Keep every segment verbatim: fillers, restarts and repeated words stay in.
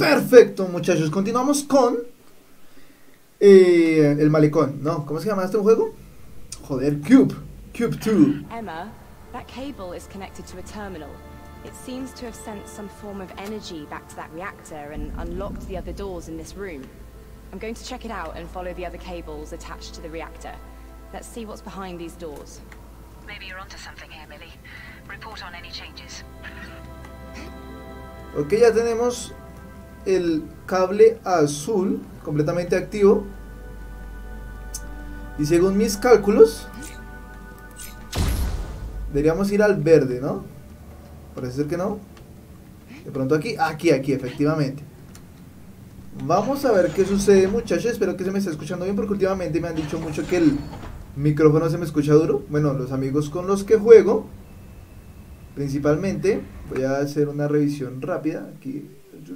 Perfecto, muchachos. Continuamos con eh, el malecón, ¿no? ¿Cómo se llama este juego? Joder, Cube. Cube two. Emma, that cable is connected to a terminal. It seems to have sent some form of energy back to that reactor and unlocked the other doors in this room. I'm going to check it out and follow the other cables attached to the reactor. Let's see what's behind these doors. Maybe you're onto something here, Millie. Report on any changes. Ok, ya tenemos el cable azul completamente activo. Y según mis cálculos, deberíamos ir al verde, ¿no? Parece ser que no. De pronto aquí, aquí, aquí, efectivamente. Vamos a ver qué sucede, muchachos. Espero que se me esté escuchando bien, porque últimamente me han dicho mucho que el micrófono se me escucha duro. Bueno, los amigos con los que juego, principalmente. Voy a hacer una revisión rápida aquí.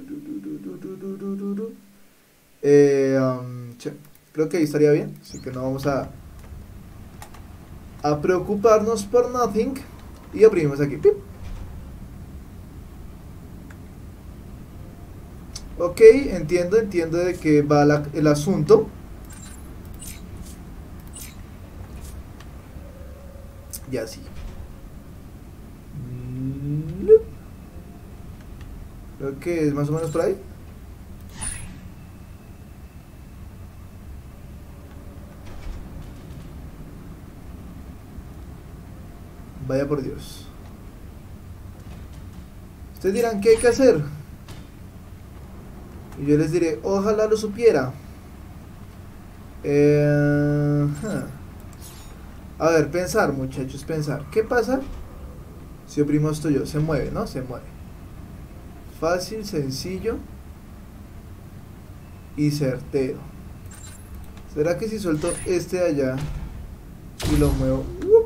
Eh, um, creo que ahí estaría bien, así que no vamos a a preocuparnos por nothing. Y oprimimos aquí. ¡Pip! Ok, entiendo, entiendo de qué va la, el asunto. Ya sí. Creo que es más o menos por ahí. Vaya por Dios. Ustedes dirán, ¿qué hay que hacer? Y yo les diré, ojalá lo supiera. Eh, huh. A ver, pensar, muchachos, pensar. ¿Qué pasa si oprimo esto yo? Se mueve, ¿no? Se mueve. Fácil, sencillo y certero. ¿Será que si suelto este de allá y lo muevo? Uh,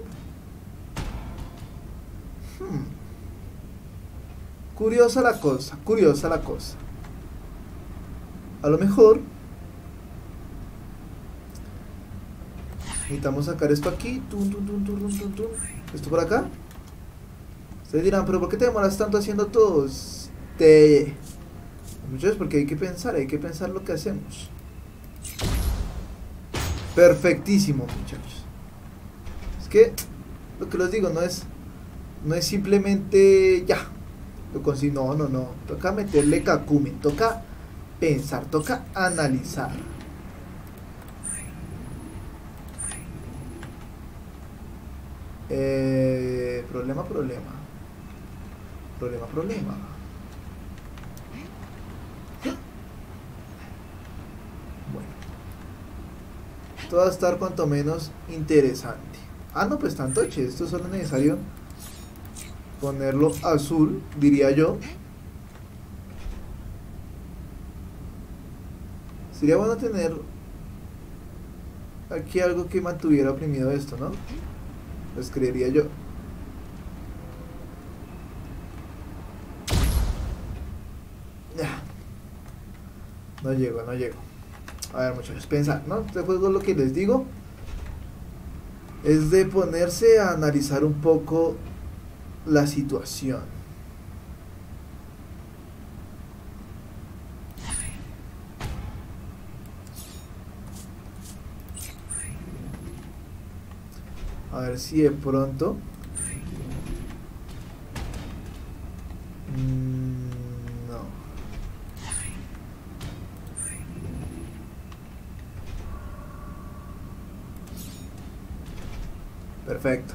hmm. Curiosa la cosa, curiosa la cosa. A lo mejor necesitamos sacar esto aquí. Tum, tum, tum, tum, tum, tum. Esto por acá. Ustedes dirán, pero ¿por qué te demoras tanto haciendo todo? Te... Muchachos, porque hay que pensar, hay que pensar lo que hacemos. Perfectísimo, muchachos. Es que lo que les digo no es no es simplemente ya lo consigo, no, no, no. Toca meterle cacumen, toca pensar, toca analizar. Eh, problema, problema. Problema, problema. Bueno. Esto va a estar cuanto menos interesante. Ah, no, pues tanto, che. Esto solo es necesario ponerlo azul, diría yo. Sería bueno tener aquí algo que mantuviera oprimido esto, ¿no? Pues creería yo. No llego, no llego. A ver, muchachos, pensar, ¿no? Este juego, lo que les digo es de ponerse a analizar un poco la situación. A ver si de pronto mm, no. Perfecto.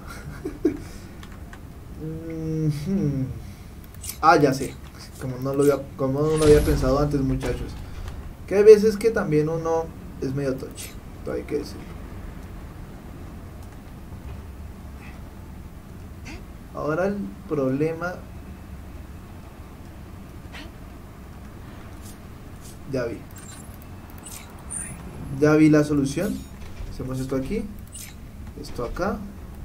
mm-hmm. Ah, ya sé. Como no lo había, como no lo había pensado antes, muchachos. Que hay veces que también uno es medio toche. Todo hay que decirlo. Ahora el problema... Ya vi. Ya vi la solución. Hacemos esto aquí. Esto acá.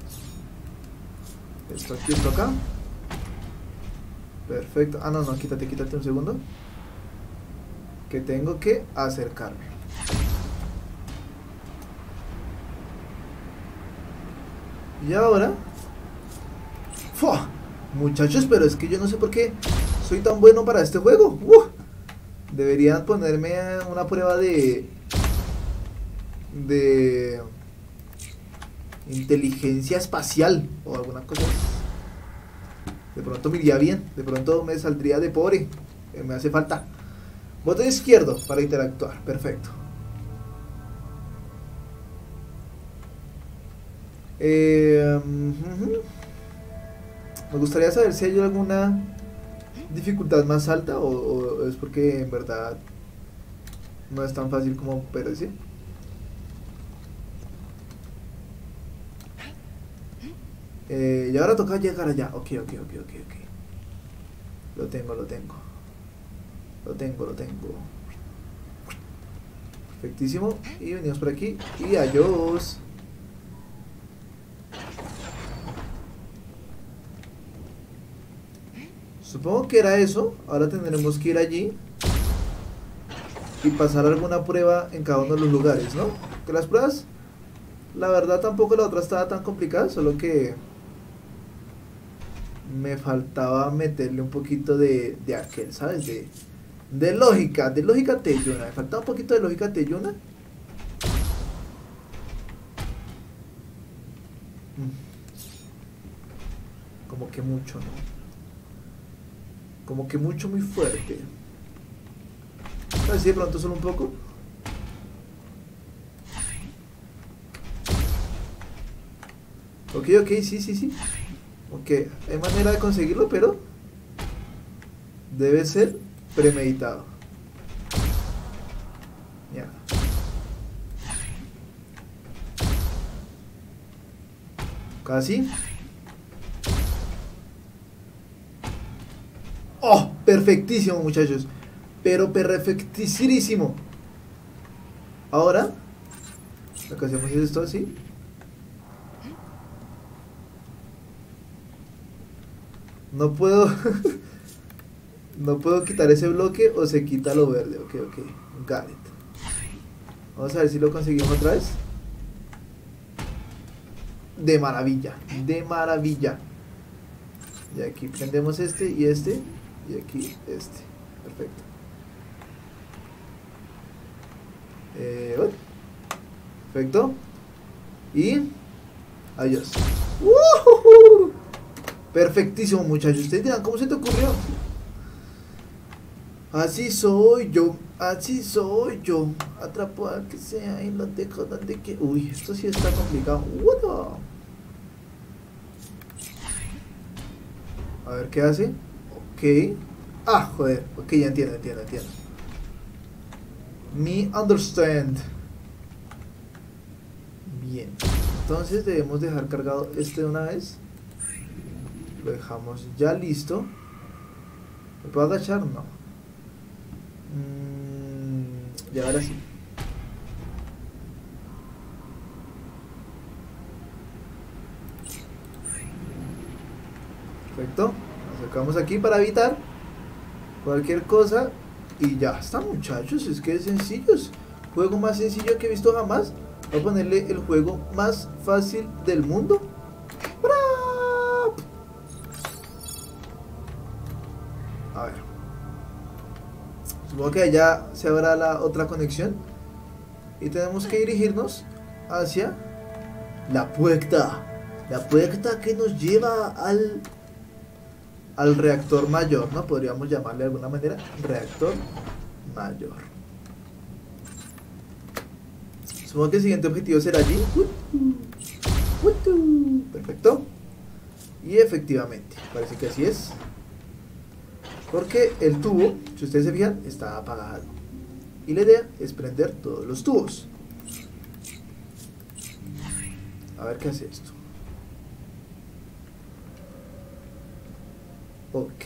Esto aquí, esto acá. Perfecto. Ah, no, no, quítate, quítate un segundo. Que tengo que acercarme. Y ahora... ¡Fua! Muchachos, pero es que yo no sé por qué soy tan bueno para este juego. ¡Uh! Deberían ponerme una prueba de... De... inteligencia espacial o alguna cosa. De pronto me iría bien. De pronto me saldría de pobre. Eh, me hace falta. Botón izquierdo para interactuar. Perfecto. Eh, uh-huh. Me gustaría saber si hay alguna dificultad más alta o, o es porque en verdad no es tan fácil como parece. Eh, y ahora toca llegar allá. Ok, ok, ok, ok, ok. Lo tengo, lo tengo. Lo tengo, lo tengo. Perfectísimo. Y venimos por aquí. Y adiós. Supongo que era eso. Ahora tendremos que ir allí y pasar alguna prueba en cada uno de los lugares, ¿no? Que las pruebas, la verdad tampoco la otra estaba tan complicada, solo que me faltaba meterle un poquito de, de aquel, ¿sabes? De, de lógica, de lógica teyuna. Me faltaba un poquito de lógica teyuna. Como que mucho, ¿no? Como que mucho, muy fuerte. A ver si de pronto solo un poco. Ok, ok, sí, sí, sí. Ok, hay manera de conseguirlo, pero debe ser premeditado. Ya. Casi. ¡Oh! Perfectísimo, muchachos. Pero perfectísimo. Ahora lo que hacemos es esto así. No puedo no puedo quitar ese bloque o se quita lo verde. Ok, ok, got it. Vamos a ver si lo conseguimos otra vez. De maravilla, de maravilla. Y aquí prendemos este y este. Y aquí este. Perfecto. Eh, perfecto. Y adiós. ¡Uh-huh! Perfectísimo, muchachos. Ustedes dirán, ¿cómo se te ocurrió? Así soy yo. Así soy yo. Atrapo al que sea y lo dejo donde que. Uy, esto sí está complicado. ¡Wow! A ver qué hace. Ok. Ah, joder. Ok, ya entiendo, entiendo, entiendo. Me understand. Bien. Entonces debemos dejar cargado este de una vez. Lo dejamos ya listo. ¿Me puedo agachar? No. Mm, y ahora sí. Perfecto. Nos acercamos aquí para evitar cualquier cosa. Y ya está, muchachos. Es que es sencillo. Es juego más sencillo que he visto jamás. Voy a ponerle el juego más fácil del mundo. A ver. Supongo que allá se abra la otra conexión. Y tenemos que dirigirnos hacia la puerta. La puerta que nos lleva al al reactor mayor, ¿no? Podríamos llamarle de alguna manera reactor mayor. Supongo que el siguiente objetivo será allí. Perfecto. Y efectivamente, parece que así es. Porque el tubo, si ustedes se fijan, está apagado. Y la idea es prender todos los tubos. A ver qué hace esto. Ok.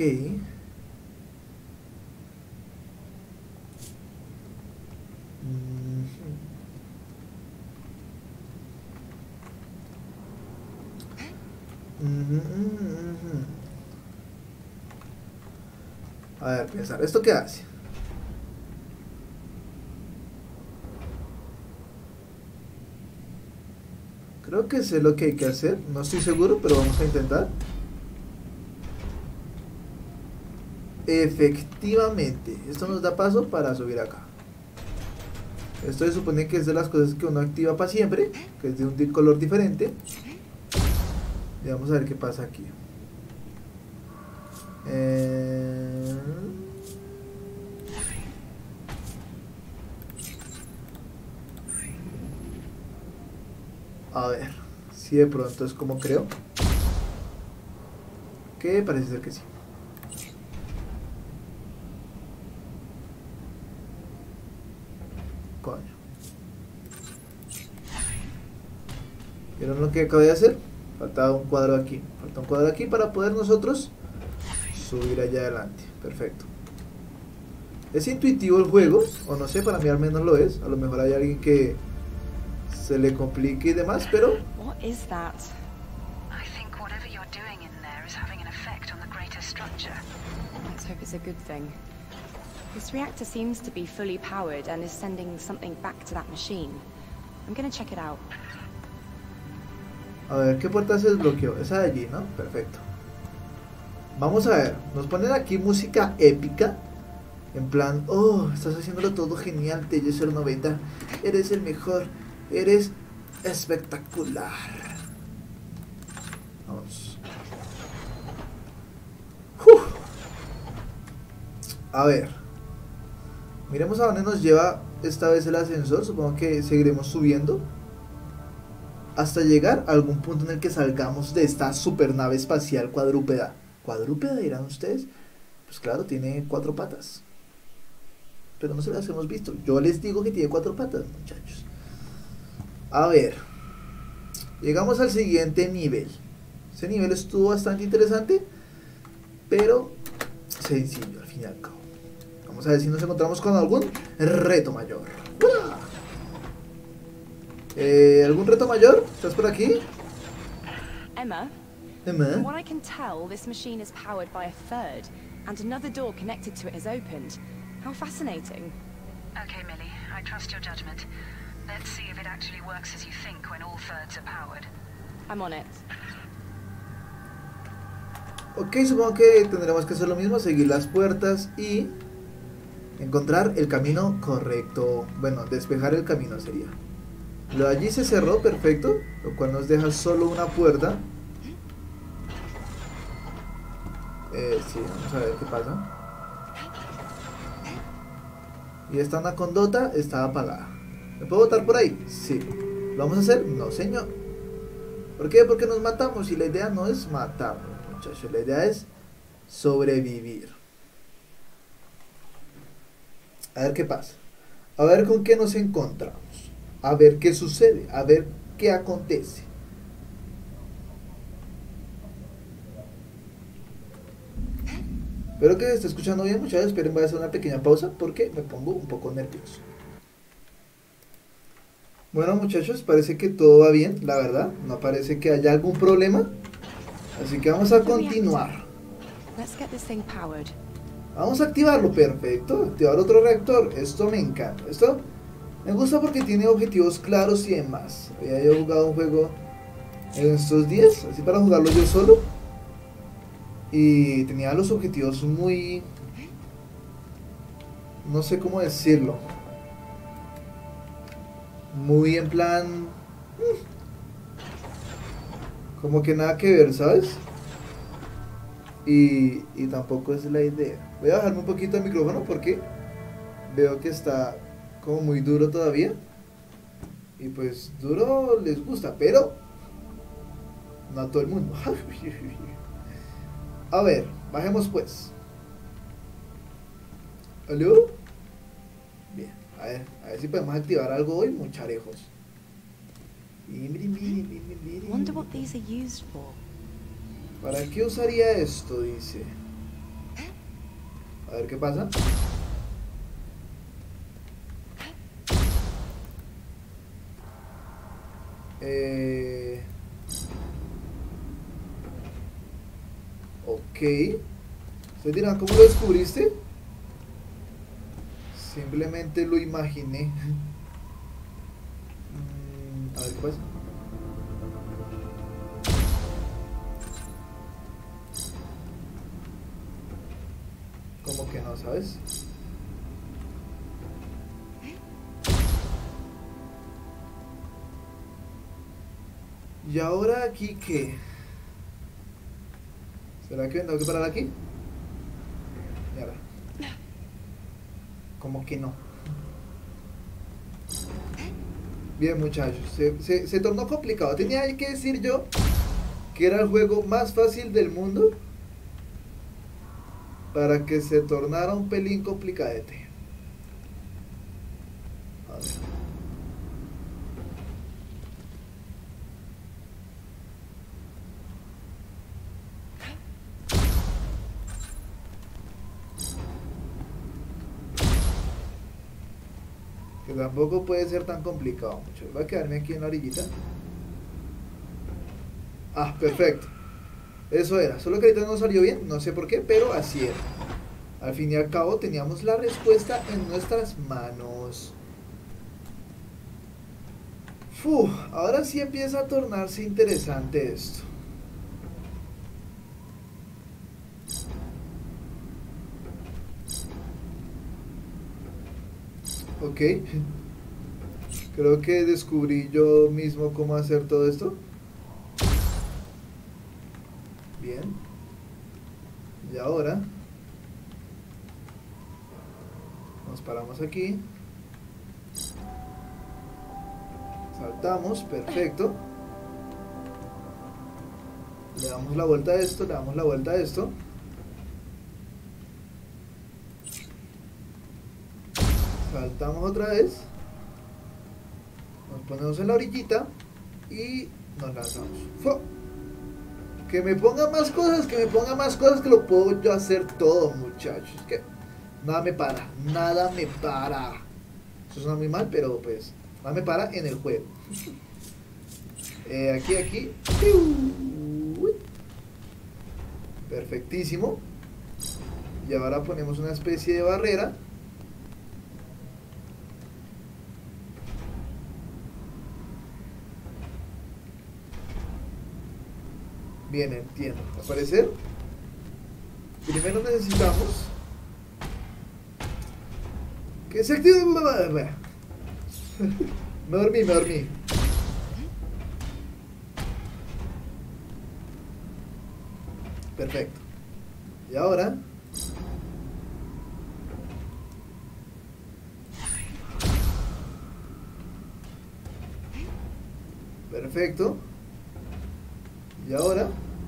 A ver, pensar, ¿esto qué hace? Creo que sé lo que hay que hacer. No estoy seguro, pero vamos a intentar. Efectivamente, esto nos da paso para subir acá. Esto se supone que es de las cosas que uno activa para siempre, que es de un color diferente. Y vamos a ver qué pasa aquí. Eh... A ver, si de pronto es como creo. Que parece ser que sí. Coño. ¿Vieron lo que acabo de hacer? Faltaba un cuadro aquí. Falta un cuadro aquí para poder nosotros subir allá adelante. Perfecto. Es intuitivo el juego, o no sé, para mí al menos lo es. A lo mejor hay alguien que se le complique y demás, pero... What is that? I think whatever you're doing in there is having an effect on the greater structure. Let's hope it's a good thing. This reactor seems to be fully powered and is sending something back to that machine. I'm gonna check it out. A ver, ¿qué puerta se desbloqueó? Esa de allí, ¿no? Perfecto. Vamos a ver, nos ponen aquí música épica. En plan, oh, estás haciéndolo todo genial, T J cero noventa. Eres el mejor, eres espectacular. Vamos. Uf. A ver. Miremos a dónde nos lleva esta vez el ascensor. Supongo que seguiremos subiendo hasta llegar a algún punto en el que salgamos de esta supernave espacial cuadrúpeda. ¿Cuadrúpeda dirán ustedes? Pues claro, tiene cuatro patas. Pero no se las hemos visto. Yo les digo que tiene cuatro patas, muchachos. A ver. Llegamos al siguiente nivel. Ese nivel estuvo bastante interesante, pero sencillo al fin y al cabo. Vamos a ver si nos encontramos con algún reto mayor. ¡Hola! Eh, ¿Algún reto mayor? ¿Estás por aquí? Emma, Emma. from what I can tell, this machine is powered by a third, and another door connected to it has opened. How fascinating. Okay, Millie, I trust your judgment. Let's see if it actually works as you think when all thirds are powered. I'm on it. Ok, supongo que tendremos que hacer lo mismo, seguir las puertas y encontrar el camino correcto. Bueno, despejar el camino sería. Lo de allí se cerró, perfecto, lo cual nos deja solo una puerta. Eh, sí, vamos a ver qué pasa. Y esta anacondota está apagada. ¿Me puedo botar por ahí? Sí. ¿Lo vamos a hacer? No, señor. ¿Por qué? Porque nos matamos y la idea no es matarnos, muchachos. La idea es sobrevivir. A ver qué pasa. A ver con qué nos encontramos. A ver qué sucede. A ver qué acontece. Espero que se esté escuchando bien, muchachos. Esperen, voy a hacer una pequeña pausa porque me pongo un poco nervioso. Bueno, muchachos, parece que todo va bien, la verdad. No parece que haya algún problema. Así que vamos a continuar. Let's get this thing powered. Vamos a activarlo, perfecto. Activar otro reactor. Esto me encanta. Esto me gusta porque tiene objetivos claros y demás. Había yo jugado un juego en estos días, así para jugarlo yo solo. Y tenía los objetivos muy... no sé cómo decirlo. Muy en plan... como que nada que ver, ¿sabes? Y, y tampoco es la idea. Voy a bajarme un poquito el micrófono porque veo que está como muy duro todavía. Y pues duro les gusta, pero no a todo el mundo. A ver, bajemos pues. ¿Aló? Bien, a ver, a ver si podemos activar algo hoy, mucharejos. Wonder what these are used for. ¿Para qué usaría esto? Dice. A ver qué pasa. Eh... Ok. ¿Ustedes dirán cómo lo descubriste? Simplemente lo imaginé. mm, a ver qué pasa. que no, ¿sabes? ¿Y ahora aquí qué? ¿Será que tengo que parar aquí? Mierda. Como que no. Bien, muchachos, se, se, se tornó complicado. Tenía que decir yo que era el juego más fácil del mundo para que se tornara un pelín complicadete. A ver. Que tampoco puede ser tan complicado, muchachos. Voy a quedarme aquí en la orillita. Ah, perfecto. Eso era. Solo que ahorita no salió bien, no sé por qué, pero así era. Al fin y al cabo teníamos la respuesta en nuestras manos. Uf, ahora sí empieza a tornarse interesante esto. Ok. Creo que descubrí yo mismo cómo hacer todo esto. Bien. Y ahora nos paramos aquí. Saltamos, perfecto. Le damos la vuelta a esto, le damos la vuelta a esto. Saltamos otra vez. Nos ponemos en la orillita y nos lanzamos. ¡Fua! Que me ponga más cosas, que me ponga más cosas, que lo puedo yo hacer todo, muchachos. Que nada me para, nada me para. Eso suena muy mal, pero pues nada me para en el juego. eh, aquí, aquí. Perfectísimo. Y ahora ponemos una especie de barrera. Bien, entiendo. Al parecer, primero necesitamos que se active. Me dormí, me dormí. Perfecto. Y ahora perfecto. Y ahora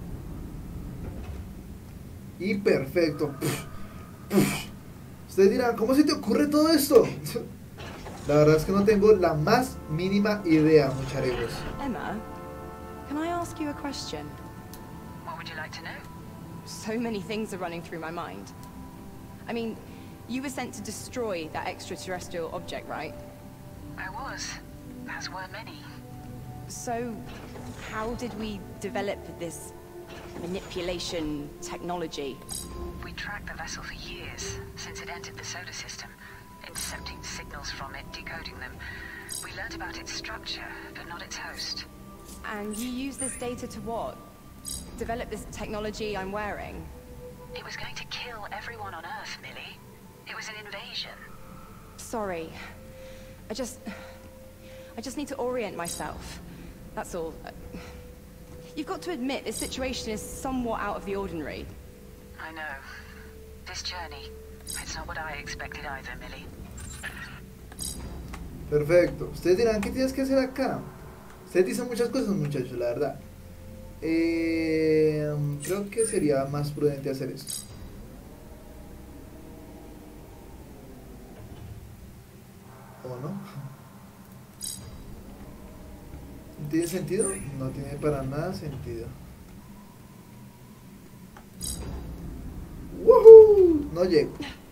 y perfecto. Ustedes dirán, ¿cómo se te ocurre todo esto? La verdad es que no tengo la más mínima idea, mucharegos. Emma, can I ask you a question? What would you like to know? So many things are running through my mind. I mean, you were sent to destroy that extraterrestrial object, right? I was, as were many. So, how did we develop this manipulation technology? We tracked the vessel for years, since it entered the solar system, intercepting signals from it, decoding them. We learned about its structure, but not its host. And you use this data to what? Develop this technology I'm wearing? It was going to kill everyone on Earth, Millie. It was an invasion. Sorry. I just... I just need to orient myself. That's all. You've got to admit this situation is somewhat out of the ordinary. I know. This journey, it's not what I expected either, Millie. Perfecto. Ustedes dirán, ¿qué tienes que hacer acá? Ustedes dicen muchas cosas, muchachos, la verdad. Eh, creo que sería más prudente hacer esto. ¿O no? ¿No tiene sentido? No tiene para nada sentido. ¡Woohoo! No llego.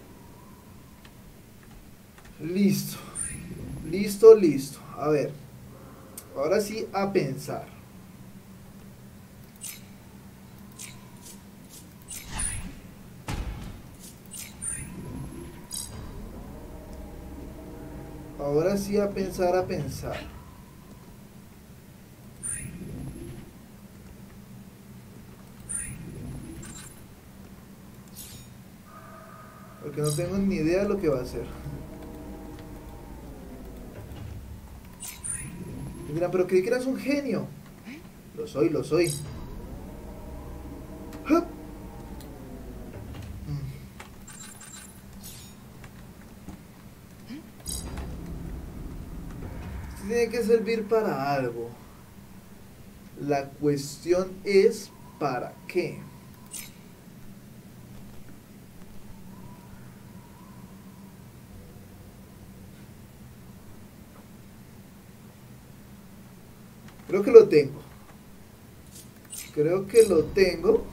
Listo. Listo, listo. A ver. Ahora sí, a pensar. Ahora sí, a pensar, a pensar. Porque no tengo ni idea de lo que va a hacer. Y dirán, pero creí que eras un genio. Lo soy, lo soy. ¡Hup! Esto tiene que servir para algo. La cuestión es ¿para qué? Creo que lo tengo. Creo que lo tengo.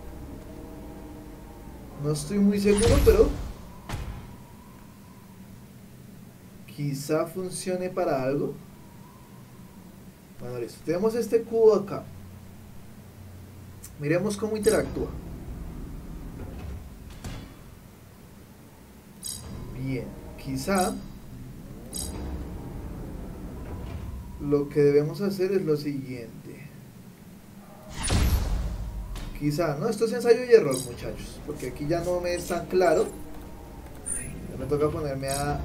No estoy muy seguro, pero quizá funcione para algo. Bueno, listo. Tenemos este cubo acá. Miremos cómo interactúa. Bien, quizá lo que debemos hacer es lo siguiente. Quizá, no, esto es ensayo y error, muchachos, porque aquí ya no me es tan claro. Ya me toca ponerme a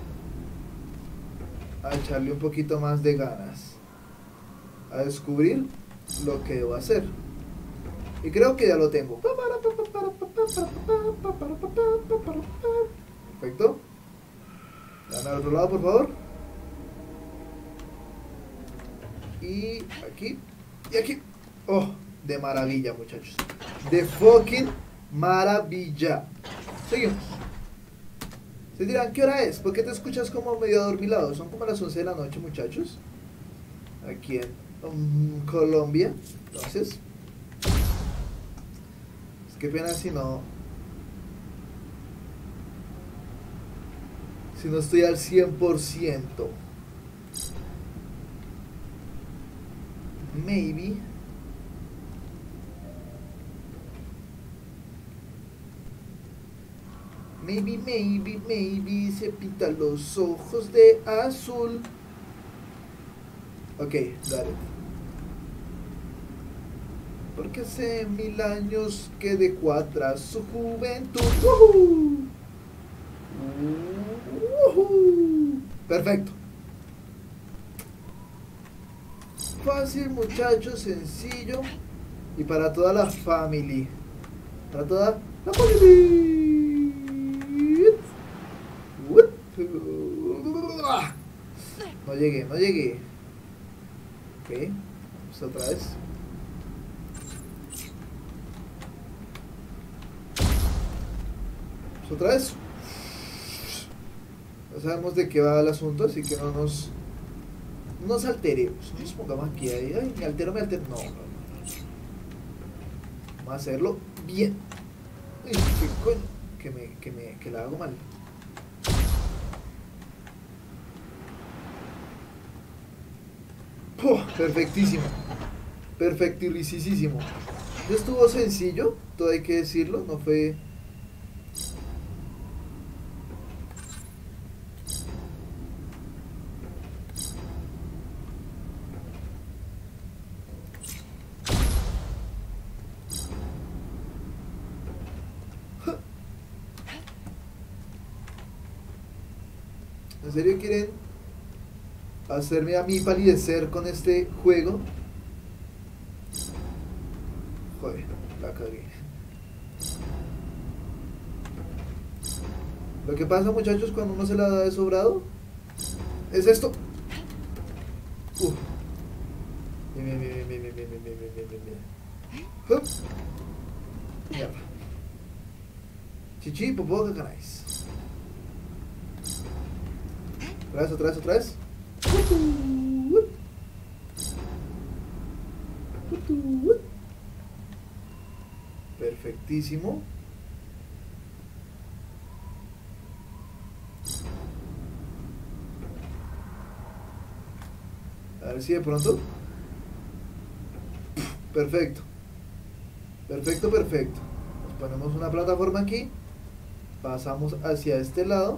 a echarle un poquito más de ganas a descubrir lo que debo hacer. Y creo que ya lo tengo. Perfecto. Dame al otro lado, por favor. Y aquí. Y aquí. Oh, de maravilla, muchachos. De fucking maravilla. Seguimos. Se dirán, ¿qué hora es? ¿Por qué te escuchas como medio adormilado? Son como las once de la noche, muchachos. Aquí en um, Colombia. Entonces, es que pena si no Si no estoy al cien por ciento. Maybe Maybe, maybe, maybe se pintan los ojos de azul. Ok, dale. Porque hace mil años que dejó atrás su juventud. ¡Woohoo! ¡Woohoo! Perfecto. Fácil, muchachos, sencillo. Y para toda la family. Para toda la family. No llegué, no llegué. Ok, vamos otra vez. Vamos otra vez. Ya sabemos de qué va el asunto, así que no nos no nos alteremos. No nos pongamos aquí, ahí, ay, me altero, me altero. No, no, no. Vamos a hacerlo bien. Ay, qué coño, que me, que me, que la hago mal. Oh, perfectísimo. Perfectilicísimo. Estuvo sencillo, todo hay que decirlo, no fue... ¿En serio quieren hacerme a mí palidecer con este juego? Joder, la cagué. Lo que pasa, muchachos, cuando uno se la da de sobrado es esto. Uf. Bien, bien, bien, bien, bien, bien, bien, bien, bien, bien, bien. Hup. Mierda. Chichi, popó, cacanáis. Otra vez, otra vez, otra vez. Perfectísimo. A ver si de pronto. Perfecto. Perfecto, perfecto. Nos ponemos una plataforma aquí. Pasamos hacia este lado.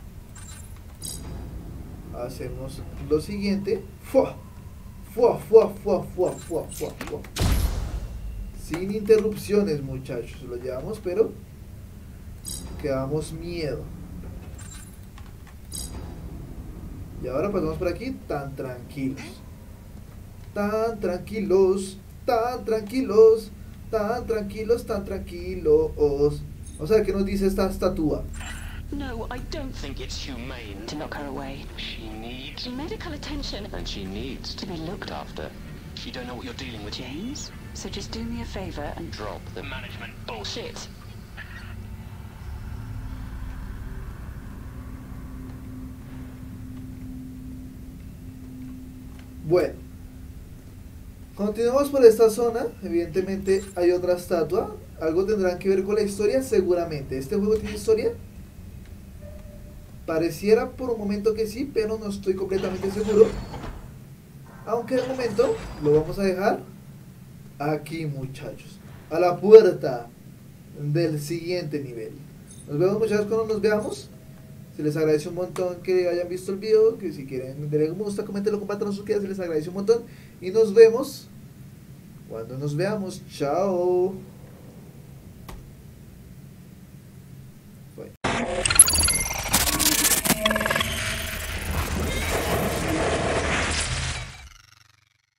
Hacemos lo siguiente. ¡Fua! ¡Fua, fua, fua, fua, fua, fua, fua! Sin interrupciones, muchachos. Lo llevamos, pero que damos miedo. Y ahora pasamos por aquí tan tranquilos. Tan tranquilos, tan tranquilos, tan tranquilos, tan tranquilos. Vamos a ver qué nos dice esta estatua. No, I don't think it's humane to knock her away. She needs medical attention. And she needs to be looked after. You don't know what you're dealing with, James. So just do me a favor and drop the management bullshit. Bueno, continuamos por esta zona. Evidentemente hay otra estatua. Algo tendrán que ver con la historia, seguramente. ¿Este juego tiene historia? Pareciera por un momento que sí, pero no estoy completamente seguro. Aunque de momento lo vamos a dejar aquí, muchachos, a la puerta del siguiente nivel. Nos vemos, muchachos, cuando nos veamos. Se les agradece un montón que hayan visto el video, que si quieren denle me gusta, coméntenlo, compartan, suscríbanse, se les agradece un montón. Y nos vemos cuando nos veamos. Chao.